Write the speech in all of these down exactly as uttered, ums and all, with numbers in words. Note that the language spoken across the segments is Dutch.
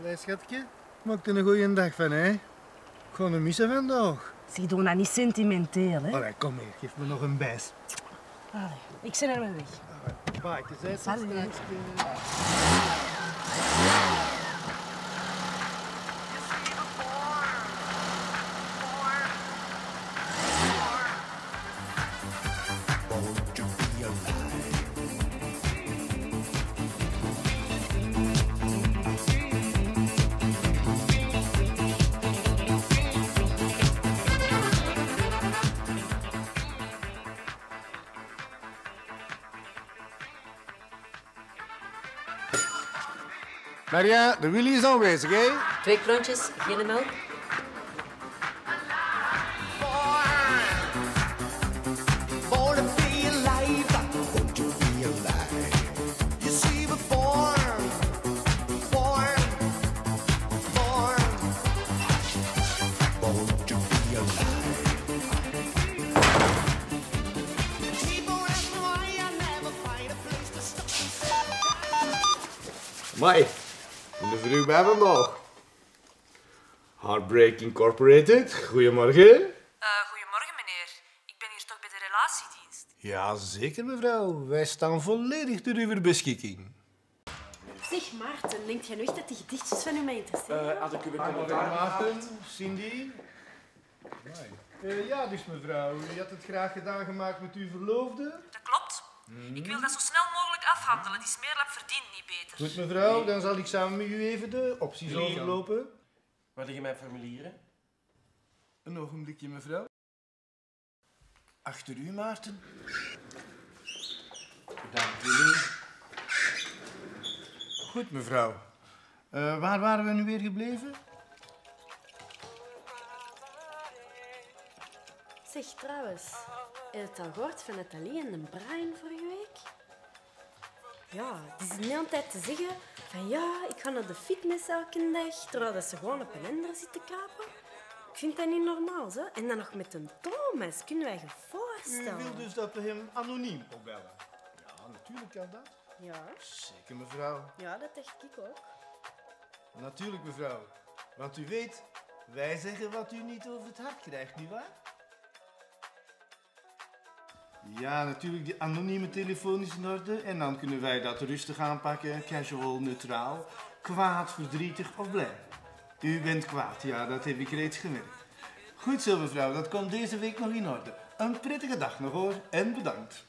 Allee, schatje. Maak er een goeie dag van, hè. Ik ga hem missen vandaag. Zie, doe nou niet sentimenteel, hè. Allee, kom hier. Geef me nog een bijs. Allee, ik zit er wel weg. Allee, bye, hè. Salut. Maria, de Willy is aanwezig, hè? Twee klontjes, geen melk. Mai, de vrouw bij vandaag. Heartbreak Incorporated, goedemorgen. Uh, goedemorgen, meneer. Ik ben hier toch bij de relatiedienst? Ja, zeker, mevrouw. Wij staan volledig ter uw beschikking. Zeg, Maarten, denkt jij nu echt dat die gedichtjes van u mij interesseren? Uh, had ik u een Goedemorgen, Maarten, Cindy. Uh, ja, dus mevrouw, u had het graag gedaan gemaakt met uw verloofde? Dat klopt. Ik wil dat zo snel mogelijk afhandelen. Die smeerlap verdient niet beter. Goed, mevrouw, dan zal ik samen met u even de opties overlopen. Waar liggen mijn formulieren? Een ogenblikje, mevrouw. Achter u, Maarten. Bedankt, Willy. Goed, mevrouw. Uh, waar waren we nu weer gebleven? Zeg, trouwens, heb je het al gehoord van Nathalie en de Brian vorige week? Ja, die zijn de hele tijd te zeggen van ja, ik ga naar de fitness elke dag, terwijl dat ze gewoon op een ender zitten kapen. Ik vind dat niet normaal, hè? En dan nog met een Thomas, kunnen wij je voorstellen? U wil dus dat we hem anoniem opbellen? Ja, natuurlijk kan dat. Ja, Zeker, mevrouw. ja, dat dacht ik ook. Natuurlijk, mevrouw. Want u weet, wij zeggen wat u niet over het hart krijgt, nietwaar? Ja, natuurlijk, die anonieme telefoon is in orde. En dan kunnen wij dat rustig aanpakken. Casual, neutraal. Kwaad, verdrietig of blij. U bent kwaad, ja, dat heb ik reeds gemerkt. Goed zo, mevrouw, dat komt deze week nog in orde. Een prettige dag nog, hoor. En bedankt.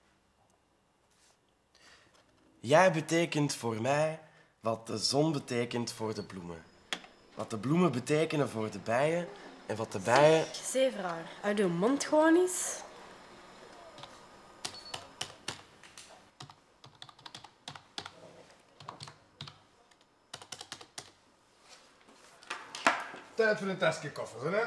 Jij betekent voor mij wat de zon betekent voor de bloemen. Wat de bloemen betekenen voor de bijen en wat de bijen... Zeevraar, uit uw mond gewoon eens. Tijd voor een tasje koffers, hè?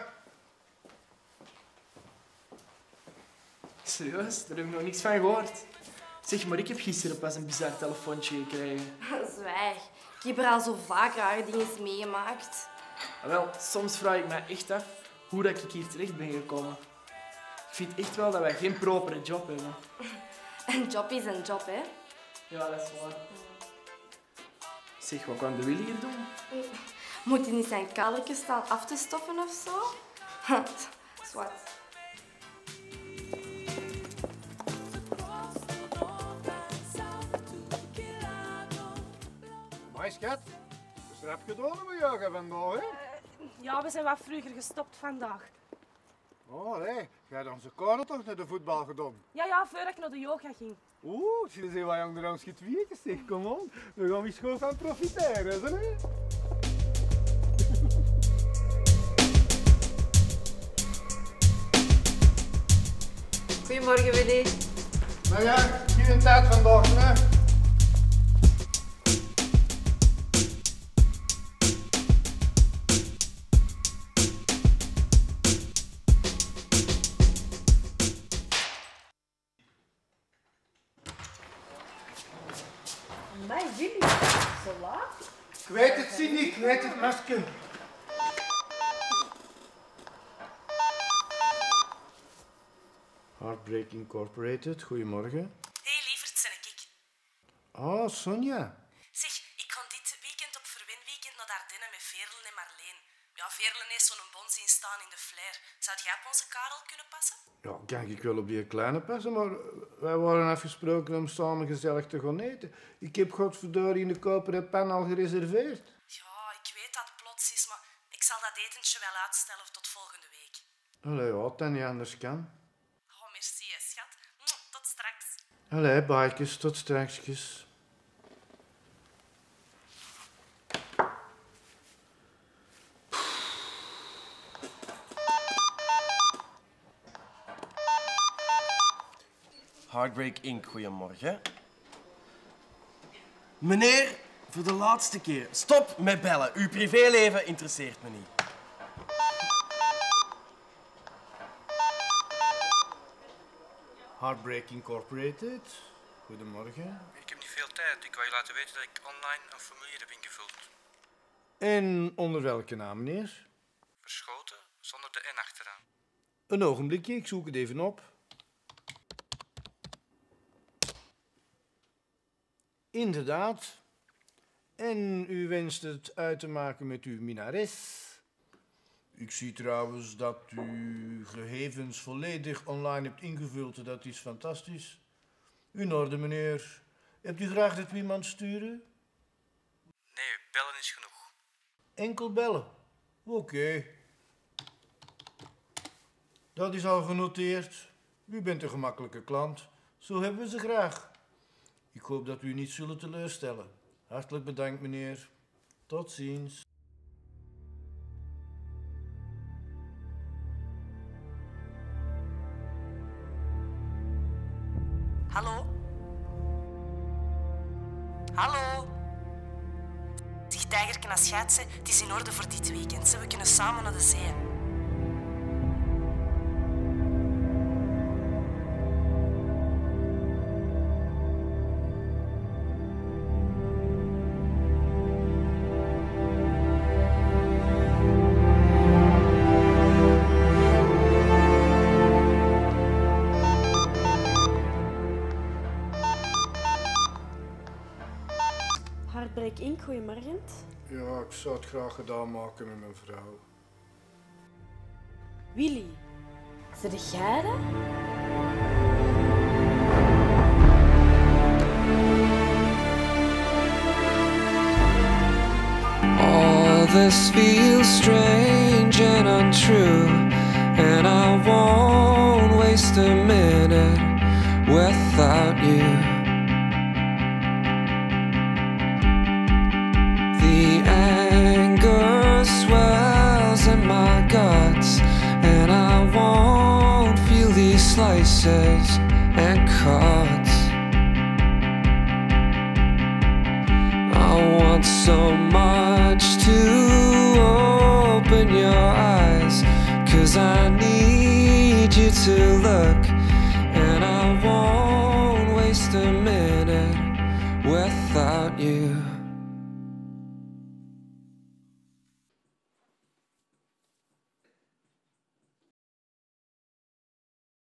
Serieus? Daar heb ik nog niks van gehoord. Zeg, maar ik heb gisteren pas een bizar telefoontje gekregen. Zwijg. Ik heb er al zo vaak rare dingen meegemaakt. Wel, soms vraag ik me echt af hoe dat ik hier terecht ben gekomen. Ik vind echt wel dat wij geen propere job hebben. Een job is een job, hè? Ja, dat is waar. Zeg, wat kan de Willy hier doen? Moet hij niet zijn kalkje staan af te stoffen of zo? Zwart. Maar schat, dus rap gedaan met jou vandaag, hè? Ja, we zijn wat vroeger gestopt vandaag. Oh, nee. Jij hebt onze Karel toch naar de voetbal gedaan? Ja, ja, voordat ik naar de yoga ging. Oeh, zie je wat jong er ons getweetjes, zeg. Kom on. We gaan eens gewoon van profiteren, hè? Goedemorgen, Willy. Nou ja, geen tijd vandaag, hè? Maar Willy, zo laat? Ik weet het, Cindy, ik weet het, masker. Heartbreak Incorporated, goedemorgen. Hé, hey, lieverd, ben ik. Oh, Sonja. Zeg, ik ga dit weekend op verwenweekend naar de onze Karel kunnen passen? Ja, kan ik wel op die kleine passen, maar wij waren afgesproken om samen gezellig te gaan eten. Ik heb godverdorie in de koperen pan al gereserveerd. Ja, ik weet dat het plots is, maar ik zal dat etentje wel uitstellen tot volgende week. Allee, ja, dat niet anders kan. Oh, merci, hè, schat. Tot straks. Allee, baaikes, tot straks. Heartbreak Incorporated, goedemorgen. Meneer, voor de laatste keer, stop met bellen. Uw privéleven interesseert me niet. Heartbreak Incorporated, goedemorgen. Ik heb niet veel tijd. Ik wou je laten weten dat ik online een formulier heb ingevuld. En onder welke naam, meneer? Verschoten, zonder de N achteraan. Een ogenblikje, ik zoek het even op. Inderdaad. En u wenst het uit te maken met uw minnares. Ik zie trouwens dat u gegevens volledig online hebt ingevuld. Dat is fantastisch. In orde, meneer. Hebt u graag dat we iemand sturen? Nee, bellen is genoeg. Enkel bellen? Oké. Okay. Dat is al genoteerd. U bent een gemakkelijke klant. Zo hebben we ze graag. Ik hoop dat u niet zullen teleurstellen. Hartelijk bedankt, meneer. Tot ziens. Hallo? Hallo? Zeg, tijgerken als schaatsen, het is in orde voor dit weekend. We kunnen samen naar de zee. Heartbreak Incorporated, goeiemorgen. Ja, ik zou het graag gedaan maken met mijn vrouw. Willy, zit jij dat? All this feels strange and untrue, and I won't waste a minute without you. The anger swells in my guts, and I won't feel these slices and cuts. I want so much to open your eyes, 'cause I need you to look, and I won't waste a minute without you.